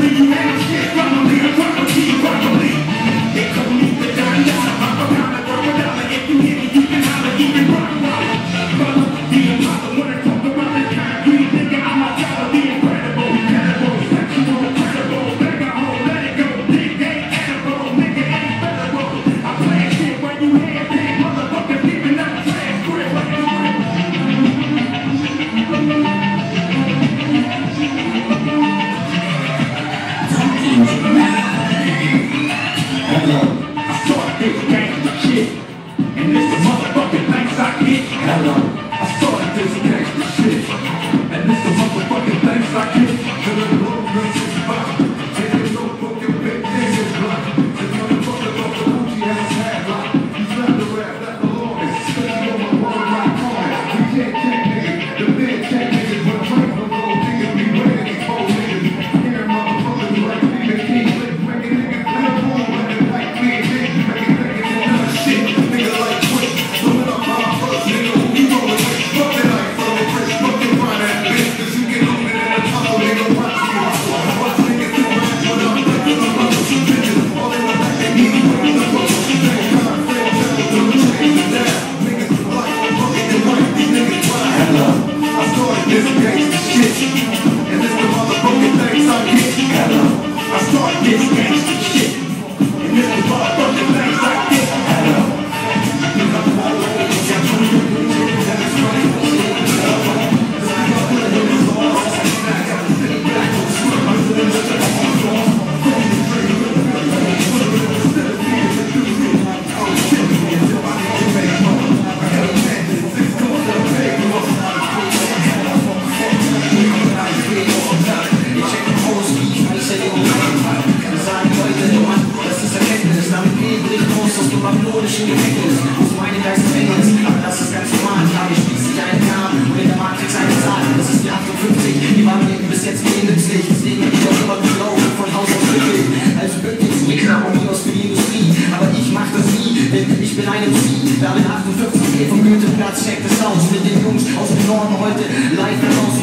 babylonischen Gefängnis, aus meinem Geist Gefängnis, aber das ist ganz normal. Ich habe schließlich einen Namen und in der Matrix eine Zahl. Das ist die 58, die war mir bis jetzt nie nützlich. Deswegen bin ich auch immer gelaufen, von Haus aus glücklich. Also wirklich Gegner und Minus für die Industrie, aber ich mach das nie, denn ich bin ein MC. Berlin 58, vom Goetheplatz, checkt es aus mit den Jungs aus dem Norden heute live